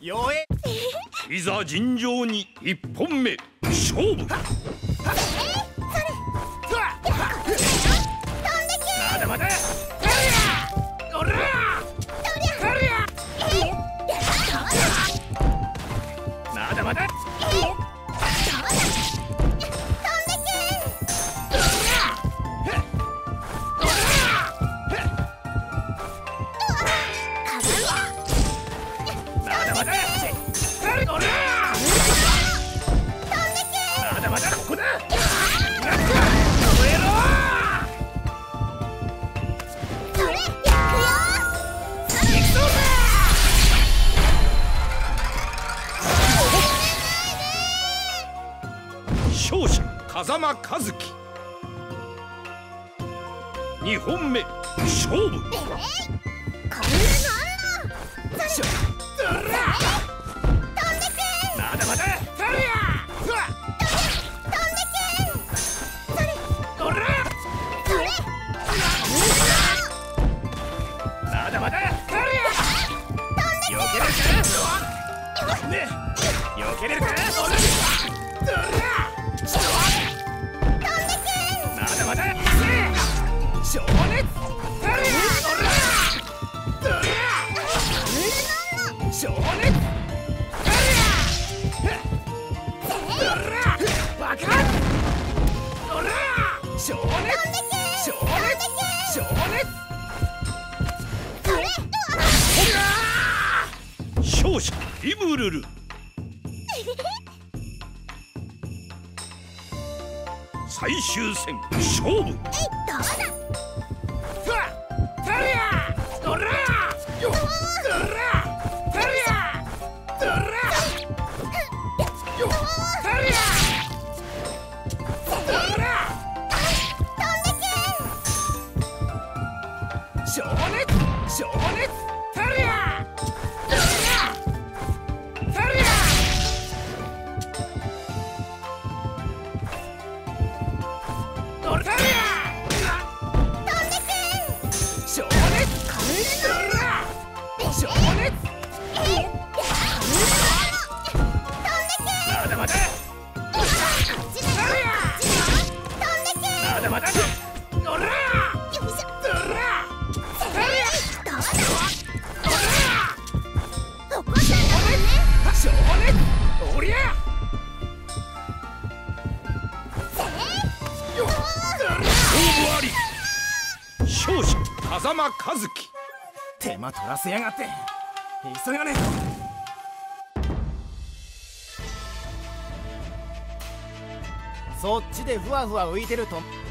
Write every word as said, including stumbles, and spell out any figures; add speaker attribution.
Speaker 1: よえ
Speaker 2: いざ尋常に一本目勝負。まだまだおらまだまだ勝者風間和樹。にほんめ勝負。まだまだまだまだよけれるかねよけれるかまだまだ情熱情熱バカ情熱情熱情熱勝者リブルル。最終戦勝負。情熱情熱タリアタリアタリア飛んでけ情熱情熱まだまだまだまだおら情熱おりゃ勝負あり。勝者風間和樹。手間取らせやがって急がねえ。そっちでふわふわ浮いてると